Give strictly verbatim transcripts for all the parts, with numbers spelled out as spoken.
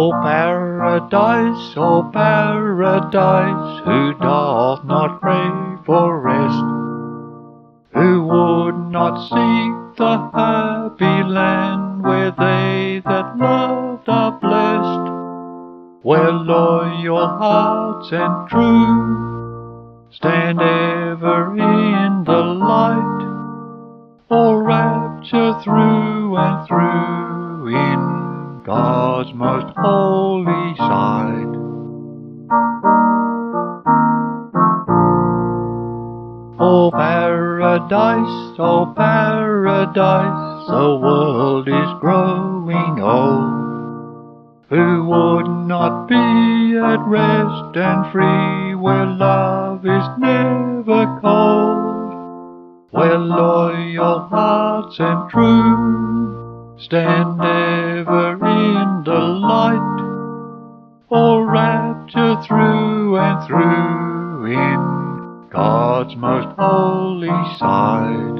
O paradise, O paradise, who doth not crave for rest, who would not seek the happy land where they that loved are blessed, where loyal hearts and true stand ever in the light, all rapture through and through in God's most holy sight. O paradise, O paradise, the world is growing old. Who would not be at rest and free where love is never cold, where loyal hearts and true stand ever in the light, all rapture through and through in God's most holy sight.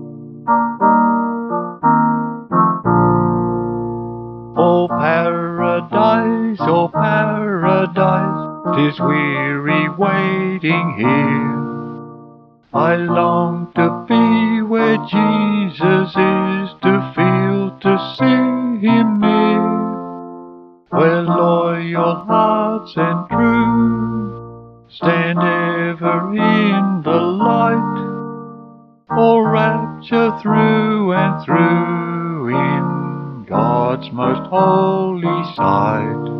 O paradise, O paradise, 'tis weary waiting here. I long to be where Jesus is, to feel, to see Him near, where loyal hearts and true stand ever in the light, all rapture through and through in God's most holy sight.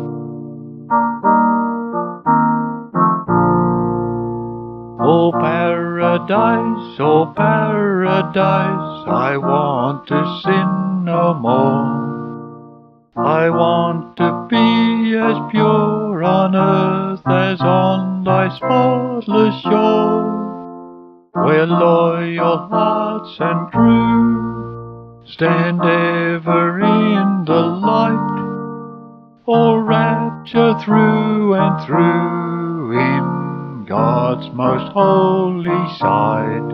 O paradise, O paradise, I want to sin no more. I want to be as pure on earth as on thy spotless shore, where loyal hearts and true stand ever in the light, all rapture through and through in God's most holy sight.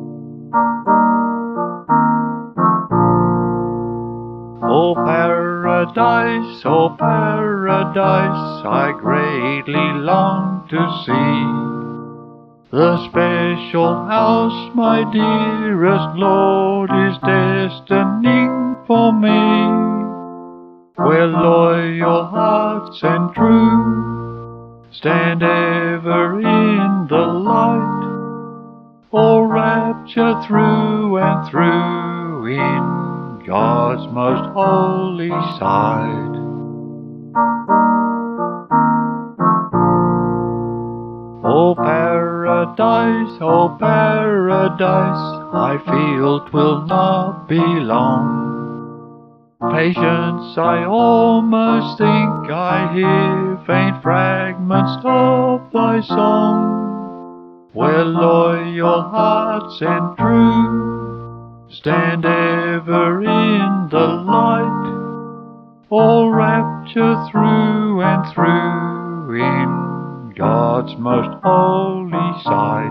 O paradise, O paradise, I greatly long to see the special house my dearest Lord is destining for me, where loyal hearts and true stand ever in the light, all rapture through and through in God's most holy sight. O paradise, O paradise, I feel 'twill not be long. Patience, I almost think I hear faint fragments of thy song, where loyal hearts and true stand ever in the light, all rapture through and through in God's most holy sight.